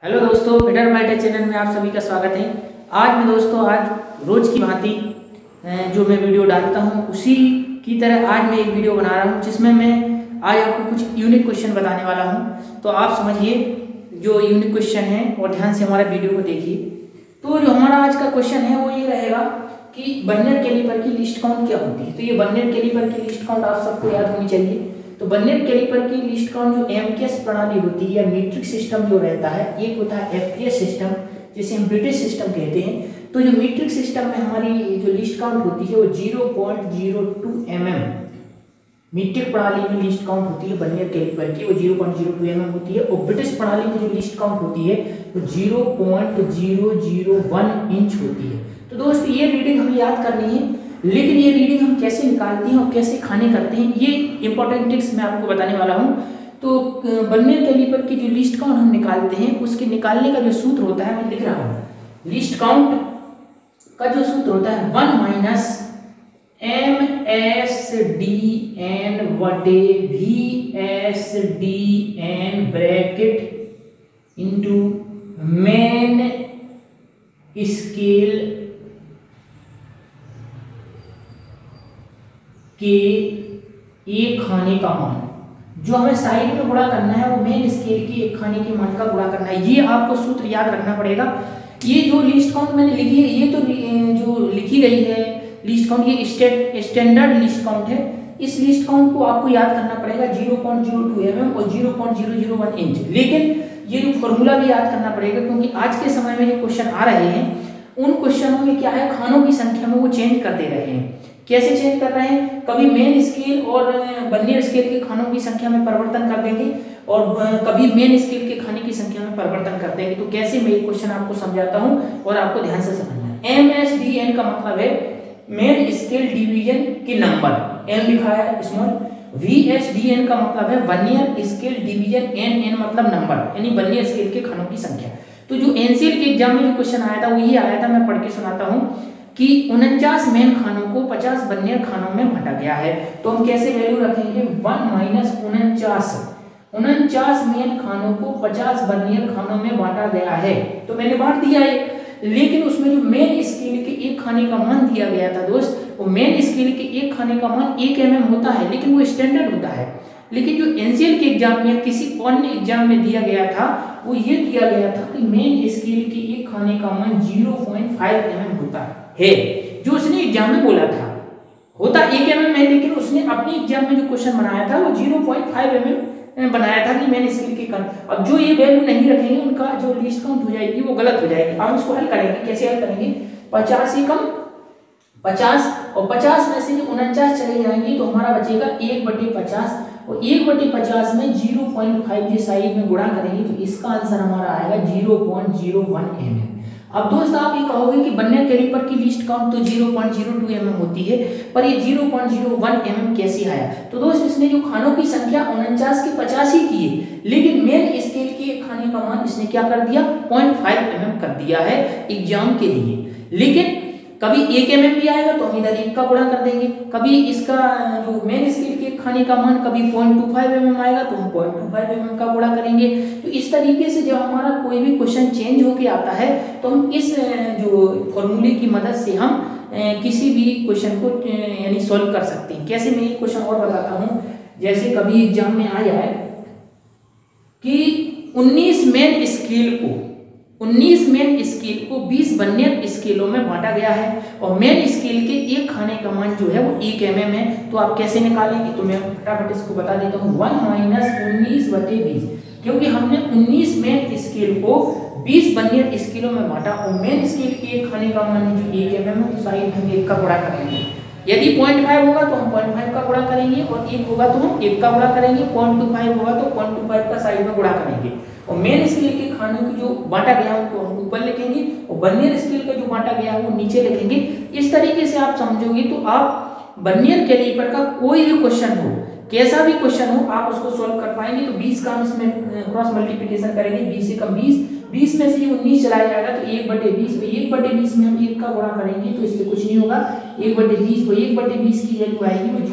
Hello दोस्तों, better bye take channel में आप सभी का स्वागत है। आज रोज की भांति जो मैं वीडियो डालता हूं उसी की तरह आज मैं एक वीडियो बना रहा हूं जिसमें मैं आज आपको कुछ यूनिक क्वेश्चन बताने वाला हूं। तो आप समझिए जो यूनिक क्वेश्चन है और ध्यान से हमारा वीडियो को देखिए। तो जो हमारा आज का क्वेश्चन है वो ये रहेगा कि बर्नियर कैलिपर की लिस्ट काउंट क्या होती है। तो ये बर्नियर कैलिपर की लिस्ट काउंट आप सबको याद होनी चाहिए। तो बर्नियर कैलिपर की लिस्ट काउंट जो एमकेएस प्रणाली होती है या मीट्रिक सिस्टम जो रहता है, एक होता है एफकेएस सिस्टम जिसे हम ब्रिटिश सिस्टम कहते हैं। तो जो मीट्रिक सिस्टम में हमारी जो लिस्ट काउंट होती है वो 0.02 mm मीट्रिक प्रणाली में लिस्ट काउंट होती है बर्नियर कैलिपर की, वो 0.02 mm होती है। और ब्रिटिश प्रणाली में जो लिस्ट काउंट होती है वो 0.001 इंच होती है। तो दोस्त ये रीडिंग हमें याद करनी है, लेकिन ये रीडिंग हम कैसे निकालते हैं और कैसे खाने करते हैं ये इंपॉर्टेंट ट्रिक्स मैं आपको बताने वाला हूं। तो बर्नियर कैलिपर की जो लिस्ट काउंट हम निकालते हैं उसके निकालने का जो सूत्र होता है मैं लिख रहा हूं। लिस्ट काउंट का जो सूत्र होता है 1 माइनस MSDN बटे VSDN bracket into main scale के एक खाने का मान। जो हमें साइड में गुणा करना है वो मेन स्केल के एक खाने के मान का गुणा करना है। ये आपको सूत्र याद रखना पड़ेगा। ये जो लिस्ट काउंट मैंने लिखी है ये तो जो लिखी गई है लिस्ट काउंट ये स्टैंडर्ड लिस्ट काउंट है। इस लिस्ट काउंट को आपको याद करना पड़ेगा 0.02 mm और 0.001 इंच। लेकिन ये जो फॉर्मूला भी याद करना पड़ेगा क्योंकि आज के समय में जो क्वेश्चन आ रहे हैं उन क्वेश्चनों में क्या है, खानों की संख्या में वो चेंज कर दे रहे हैं। कैसे चेंज कर रहे हैं, कभी मेन स्केल और बर्नियर स्केल के खानों की संख्या में परिवर्तन कर देंगे और कभी मेन स्केल के खाने की संख्या में परिवर्तन कर देंगे। तो कैसे मैं एक क्वेश्चन आपको समझाता हूं और आपको ध्यान से समझना है। MSDN का मतलब है मेन स्केल डिवीजन के नंबर, M लिखा है स्मॉल। VSDN का मतलब है बर्नियर स्केल डिवीजन, N मतलब नंबर यानी बर्नियर स्केल के खानों की संख्या। तो जो एनसीएल के एग्जाम में जो क्वेश्चन आया था वो ये आया था, मैं पढ़ के सुनाता हूं कि 49 मेन खानों को 50 बर्नियर खानों में बांटा गया है। तो हम कैसे वैल्यू रखेंगे 1 माइनस 49 मेन खानों को 50 बर्नियर खानों में बांटा गया है। तो मैंने बांट दिया है, लेकिन उसमें जो मेन स्केल के एक खाने का मान दिया गया था दोस्त, वो मेन स्केल के एक खाने का मान 1 mm होता है, लेकिन वो स्टैंडर्ड होता है। लेकिन जो एनसीएल के एग्जाम में किसी अन्य एग्जाम में दिया गया था वो ये दिया गया था कि मेन स्केल के एक खाने का मान 0.5 mm होता है। जो उसने एग्जाम में बोला था होता 1 mm है, लेकिन उसने अपने एग्जाम में जो क्वेश्चन बनाया था वो 0.5 mm बनाया था कि मैंने स्केल के काउंट। अब जो ये वैल्यू नहीं रखेंगे उनका जो लिस्ट काउंट हो जाएगी वो गलत हो जाएगी। अब इसको हल करेंगे, कैसे हल करेंगे, 50 से कम 50 और 50 में से 49 चले जाएंगे तो हमारा बचेगा 1/50 और 1/50 में 0.5 जो साइड में गुणा करेंगे तो इसका आंसर हमारा आएगा 0.01 mm। अब दोस्त आप ये कहोगे कि बर्नियर कैलिपर की लिस्ट काउंट तो 0.02 mm होती है, पर ये 0.01 mm कैसे आया। तो दोस्त इसने जो खानों की संख्या 49 के 50 ही की है, लेकिन मेन स्केल के खाने का मान इसने क्या कर दिया 0.5 mm कर दिया है एग्जाम के लिए। लेकिन कभी 1 mm भी आएगा तो हम इधर 1 का गुणा कर देंगे, कभी इसका जो मेन स्केल के खाने का मान कभी 0.25 mm आएगा तो हम 0.25 mm का गुणा करेंगे। तो इस तरीके से जब हमारा कोई भी क्वेश्चन चेंज होके आता है तो हम इस जो फॉर्मूले की मदद से हम किसी भी क्वेश्चन को यानी सॉल्व कर सकते हैं। कैसे मैं एक क्वेश्चन और बताता हूँ, जैसे कभी एग्जाम में आ जाए कि 19 मेन स्केल को 20 बर्नियर स्केलों में बांटा गया है और मेन स्केल के एक खाने का मान जो है वो 1 mm है। तो आप कैसे निकालेंगे, तो मैं फटाफट इसको बता देता हूँ। 1 माइनस 19/20, क्योंकि हमने 19 मेन स्केल को 20 बर्नियर स्केलों में बांटा और मेन स्केल के एक खाने का मान जो 1 mm है, तो साइड हम 1 का गुणा करेंगे। यदि 0.5 होगा तो हम 0.5 का गुणा करेंगे और 1 होगा तो हम 1 का गुणा करेंगे, 0.25 होगा तो 0.25 का साइड में गुणा करेंगे। और मेन स्केल के खानों की जो बांटा गया है उनको हम ऊपर लिखेंगे और बर्नियर स्केल का जो बांटा गया है वो नीचे लिखेंगे। इस तरीके से आप समझोगे तो आप बर्नियर कैलिपर का कोई भी क्वेश्चन हो, कैसा भी क्वेश्चन हो, आप उसको सॉल्व कर पाएंगे। तो 20 का हम इसमें क्रॉस मल्टीप्लिकेशन करेंगे, 20 से कम 20 में से 19 चलाया जाएगा तो 1/20 में 1/20 में हम 1 का गुणा करेंगे तो इससे कुछ नहीं होगा। 1/20 को 1/20 की वैल्यू आएगी वो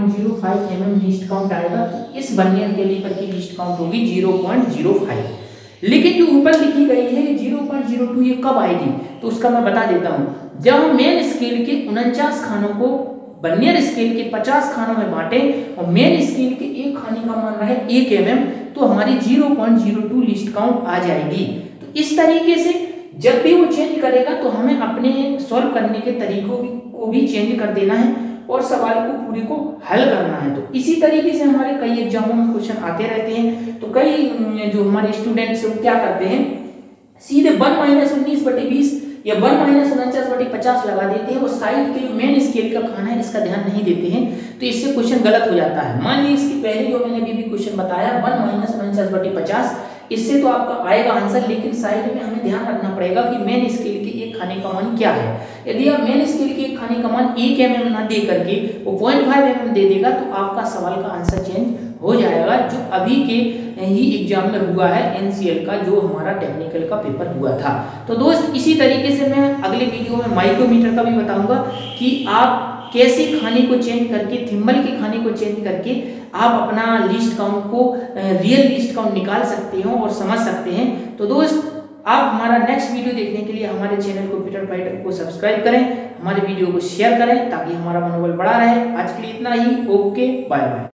0.05 mm लिस्ट काउंट आएगा। तो इस बर्नियर कैलिपर की लिस्ट काउंट होगी 0.05। लेकिन जो ऊपर लिखी गई है 0.02 ये कब आएगी, तो उसका मैं बता देता हूँ। जब हम मेन स्केल के 49 खानों को वर्नियर स्केल के 50 खानों में बांटे और मेन स्केल के एक खाने का मान रहे 1 mm, तो हमारी 0.02 लिस्ट काउंट आ जाएगी। तो इस तरीके से जब भी वो चेंज करेगा तो हमें अपने सॉल्व करने के तरीकों को भी चेंज कर देना है और सवाल को पूरे को हल करना है। तो इसी तरीके से हमारे कई एग्जामों में क्वेश्चन आते रहते हैं। तो कई जो हमारे स्टूडेंट्स वो क्या करते हैं, सीधे 1 - 19/20 या 1 - 49/50 लगा देते हैं। वो साइड के जो मेन स्केल का खाना है इसका ध्यान नहीं देते हैं, तो इससे क्वेश्चन गलत हो जाता है। मान लीजिए इसके पहले जो मैंने अभी भी क्वेश्चन बताया 1 - 49/50, इससे तो आपका आएगा आंसर, लेकिन साइड में हमें ध्यान रखना पड़ेगा कि मेन स्केल के एक खाने का मान क्या है। यदि आप मेन स्केल के एक खाने का मान 1 mm ना दे करके वो 0.5 mm दे देगा तो आपका सवाल का आंसर चेंज हो जाएगा, जो अभी के ही एग्जाम में हुआ है NCL का, जो हमारा टेक्निकल का पेपर हुआ था। तो दोस्त इसी तरीके से मैं अगले वीडियो में माइक्रोमीटर का भी बताऊंगा कि आप कैसे खाने को चेंज करके, थिम्बल के खाने को चेंज करके आप अपना लिस्ट काउंट को रियल लिस्ट काउंट निकाल सकते हो और समझ सकते हैं। तो दोस्त आप हमारा नेक्स्ट वीडियो देखने के लिए हमारे चैनल कंप्यूटर फाइटर को सब्सक्राइब करें, हमारे वीडियो को शेयर करें ताकि हमारा मनोबल बढ़ा रहे। आज के लिए इतना ही। Okay, bye bye.